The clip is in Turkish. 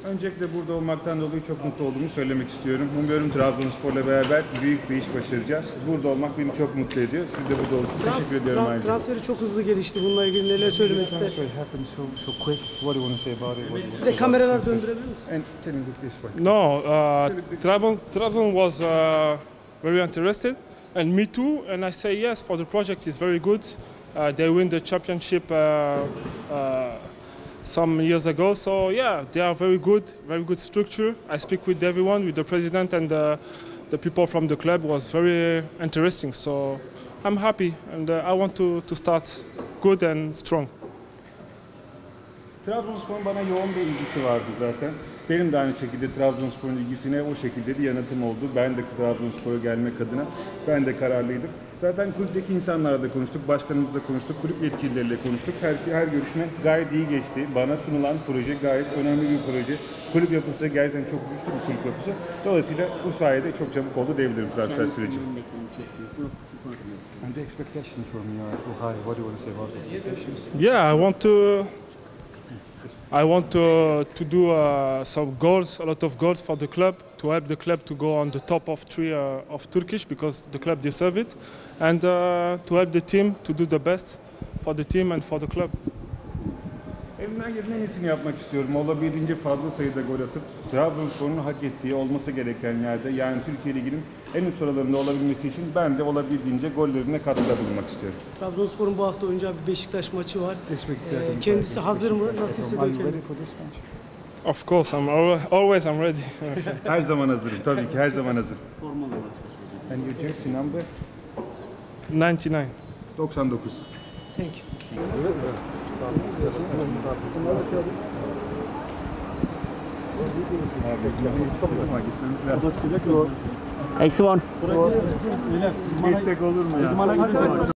Öncelikle burada olmaktan dolayı çok mutlu olduğumu söylemek istiyorum. Umuyorum Trabzonspor'la beraber büyük bir iş başaracağız. Burada olmak beni çok mutlu ediyor. Siz de burada olursunuz. Teşekkür ediyorum ayrıca. Transferi çok hızlı gelişti. Bununla ilgili neler söylemek ister? Bir de kameralar döndürebilir misin? No, Trabzon was very interested, and me too. And I say yes for the project. Is very good. They win the championship some years ago. So yeah, they are very good structure. I speak with everyone, with the president and the people from the club. Was very interesting. So I'm happy, and I want to start good and strong. Trabzonspor'un bana yoğun bir ilgisi vardı zaten. Benim de aynı şekilde Trabzonspor'un ilgisine o şekilde bir yanıtım oldu. Ben de Trabzonspor'a gelmek adına ben de kararlıydım. Zaten kulüpteki insanlarla da konuştuk, başkanımızla konuştuk, kulüp yetkilileriyle konuştuk. Her görüşme gayet iyi geçti. Bana sunulan proje gayet önemli bir proje. Kulüp yapısı gerçekten çok güçlü bir kulüp yapısı. Dolayısıyla bu sayede çok çabuk oldu diyebilirim transfer süreci. And the expectations from you are too high. What do you want to say about the expectations? Yeah, I want to do some goals, a lot of goals for the club, to help the club to go on the top of three of Turkish, because the club deserve it, and to help the team to do the best for the team and for the club. Elimden gelen en iyisini yapmak istiyorum. Olabildiğince fazla sayıda gol atıp Trabzonspor'un hak ettiği, olması gereken yerde, yani Türkiye Ligi'nin en üst sıralarında olabilmesi için ben de olabildiğince gollerine katkıda bulunmak istiyorum. Trabzonspor'un bu hafta oynayacağı bir Beşiktaş maçı var. Kendisi hazır mı? Nasıl hissediyor kendini? Of course, always ready. Her zaman hazırım, tabii ki her zaman hazırım. And your jersey number? 99. 99. Thank you. Eksi 10. Geçsek olur mu ya?